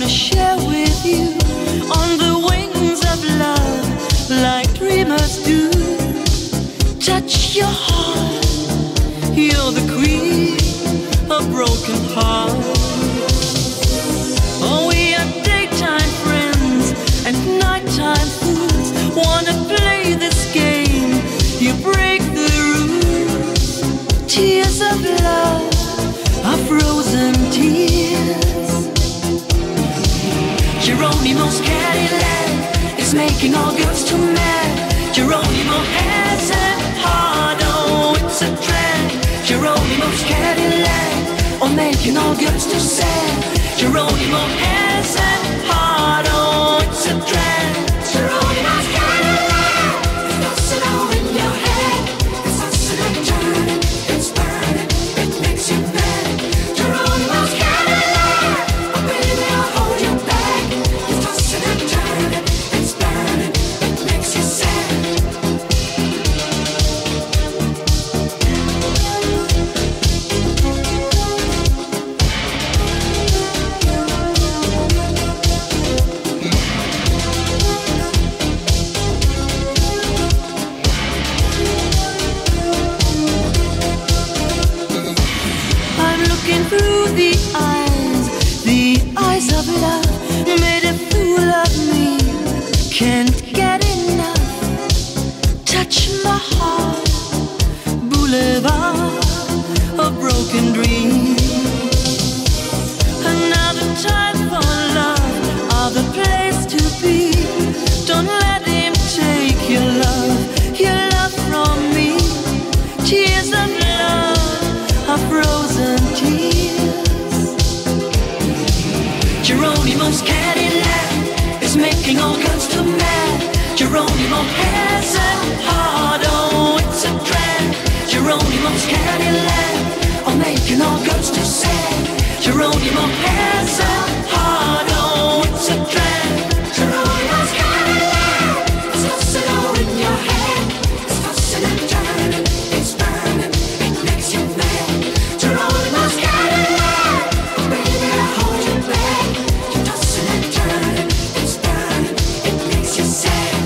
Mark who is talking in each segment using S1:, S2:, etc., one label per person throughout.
S1: share with you on the wings of love, like dreamers do. Touch your heart, you're the queen of broken hearts. Oh, we are daytime friends and nighttime fools. Wanna play this game, you break the rules. Tears of love are frozen tears. Geronimo's Cadillac is making all girls too mad. Geronimo has a heart, oh, it's a drag. Geronimo's Cadillac, oh, making all girls too sad. Geronimo has a heart, oh, it's a drag. Geronimo's Cadillac, it's tossing all in your head. It's tossing and turning, it's burning, it makes you mad. Geronimo's Cadillac, oh baby, I'll hold you back. It's tossing and turning, it's burning, it makes you sad. Through the eyes of love, made a fool of me, can't get enough. Touch my heart, boulevard of broken dreams. Another time for love, other place to be. Don't let him take your love from me. Tears of love are frozen tears. Geronimo's Cadillac is making all girls too mad. Geronimo has a heart, oh, it's a drag. Geronimo's Cadillac, oh, making all girls too sad. Geronimo has a heart, oh, it's a drag. Geronimo's Cadillac, it's tossing all in your head. It's tossing and turning, it's burning, it makes you mad. Geronimo's Cadillac, oh baby, I'll hold you back. You're tossing and turning, it's burning, it makes you sad.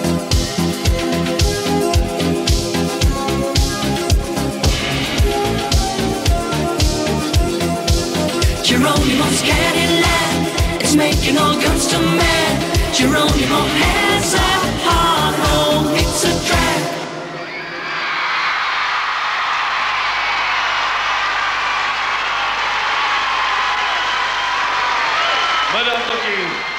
S1: Geronimo's Cadillac, it's making all girls too mad. Geronimo has a heart, oh, it's a drag.
S2: Madame Toki.